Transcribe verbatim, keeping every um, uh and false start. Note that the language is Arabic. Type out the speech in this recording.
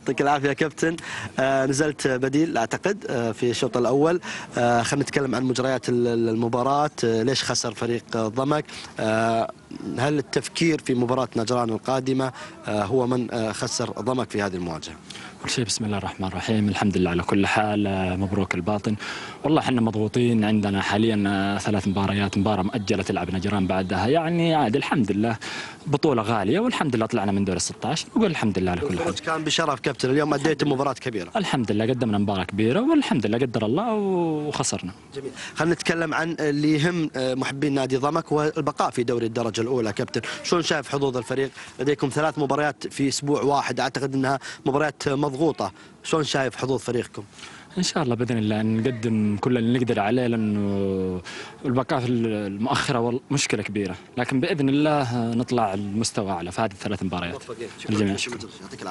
يعطيك العافيه يا كابتن. آه نزلت بديل اعتقد آه في الشوط الاول. آه خلينا نتكلم عن مجريات المباراه. آه ليش خسر فريق آه ضمك؟ آه هل التفكير في مباراه نجران القادمه آه هو من آه خسر ضمك في هذه المواجهه؟ كل شيء بسم الله الرحمن الرحيم، الحمد لله على كل حال. مبروك الباطن. والله احنا مضغوطين، عندنا حاليا ثلاث مباريات، مباراه مؤجله تلعب نجران بعدها، يعني عادي الحمد لله. بطوله غاليه والحمد لله طلعنا من دور ال ستة عشر، نقول الحمد لله على كل حال. الخروج كان بشرف كابتن، اليوم اديت مباراه كبيره. الحمد لله قدمنا مباراه كبيره والحمد لله قدر الله وخسرنا. جميل. خلينا نتكلم عن اللي يهم محبين نادي ضمك والبقاء في دوري الدرجه الاولى. كابتن شلون شايف حظوظ الفريق؟ لديكم ثلاث مباريات في اسبوع واحد، اعتقد انها مباريات مضغوطه، شلون شايف حظوظ فريقكم؟ ان شاء الله باذن الله نقدم كل اللي نقدر عليه، لانه البقاء في المؤخره مشكله كبيره، لكن باذن الله نطلع المستوى اعلى في هذه الثلاث مباريات. الجميع.